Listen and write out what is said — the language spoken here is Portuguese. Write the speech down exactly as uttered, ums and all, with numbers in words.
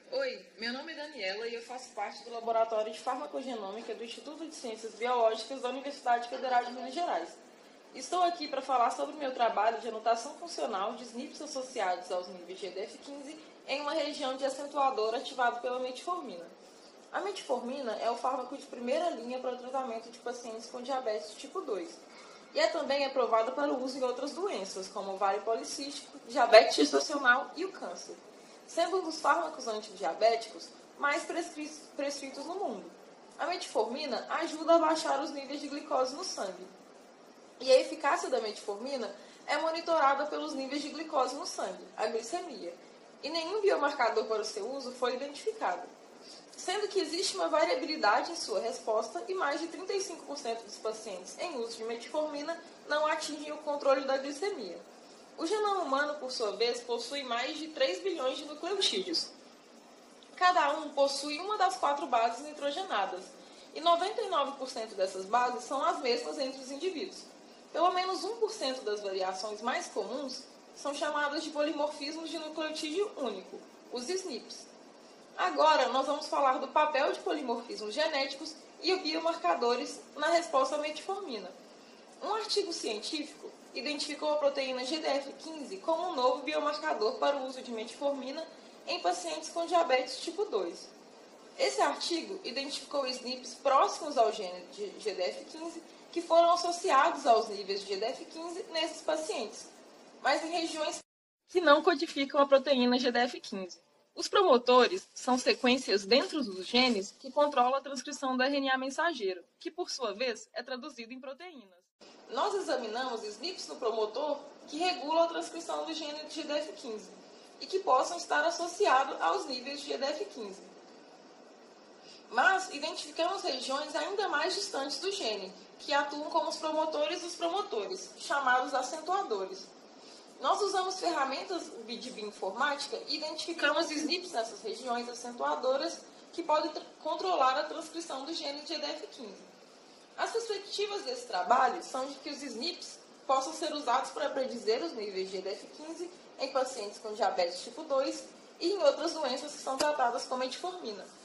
Oi, meu nome é Daniela e eu faço parte do Laboratório de Farmacogenômica do Instituto de Ciências Biológicas da Universidade Federal de Minas Gerais. Estou aqui para falar sobre o meu trabalho de anotação funcional de S N Ps associados aos níveis G D F quinze em uma região de acentuador ativado pela metformina. A metformina é o fármaco de primeira linha para o tratamento de pacientes com diabetes tipo dois e é também aprovada para o uso em outras doenças, como ovário policístico, diabetes gestacional e o câncer, sendo um dos fármacos antidiabéticos mais prescritos no mundo. A metformina ajuda a baixar os níveis de glicose no sangue. E a eficácia da metformina é monitorada pelos níveis de glicose no sangue, a glicemia, e nenhum biomarcador para o seu uso foi identificado, sendo que existe uma variabilidade em sua resposta e mais de trinta e cinco por cento dos pacientes em uso de metformina não atingem o controle da glicemia. O genoma humano, por sua vez, possui mais de três bilhões de nucleotídeos. Cada um possui uma das quatro bases nitrogenadas, e noventa e nove por cento dessas bases são as mesmas entre os indivíduos. Pelo menos um por cento das variações mais comuns são chamadas de polimorfismos de nucleotídeo único, os S N Ps. Agora, nós vamos falar do papel de polimorfismos genéticos e biomarcadores na resposta à metformina. Um artigo científico identificou a proteína G D F quinze como um novo biomarcador para o uso de metformina em pacientes com diabetes tipo dois. Esse artigo identificou S N Ps próximos ao gene de G D F quinze que foram associados aos níveis de G D F quinze nesses pacientes, mas em regiões que não codificam a proteína G D F quinze. Os promotores são sequências dentro dos genes que controlam a transcrição do R N A mensageiro, que por sua vez é traduzido em proteínas. Nós examinamos S N Ps no promotor que regulam a transcrição do gene de G D F quinze e que possam estar associados aos níveis de G D F quinze. Mas identificamos regiões ainda mais distantes do gene, que atuam como os promotores dos promotores, chamados acentuadores. Nós usamos ferramentas de bioinformática e identificamos S N Ps nessas regiões acentuadoras que podem controlar a transcrição do gene de G D F quinze. As perspectivas desse trabalho são de que os S N Ps possam ser usados para predizer os níveis de G D F quinze em pacientes com diabetes tipo dois e em outras doenças que são tratadas com metformina.